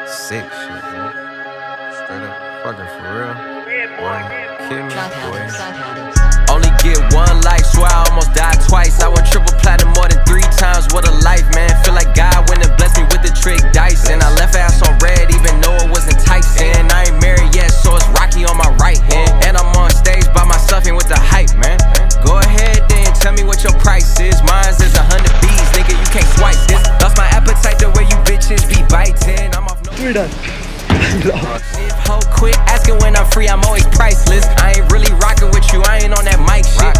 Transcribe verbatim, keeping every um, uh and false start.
Sick shit, bro. Straight up fucking for real. Boy, kill me, boy. Only get one life, swear I almost died twice. I went triple platinum more than three times. What a life, man. Feel like God went and blessed me with the trick dice. And I left ass on red even though it was enticing. I ain't married yet, so it's Rocky on my right hand. And I'm on stage by myself, ain't with the hype, man. Go ahead then, tell me what your price is. Mine's is a hundred B's, nigga, you can't swipe this. Lost my appetite the way you bitches be biting. I'm off no. We're done. Hoe quit asking when I'm free, I'm always priceless. I ain't really rocking with you, I ain't on that mic shit.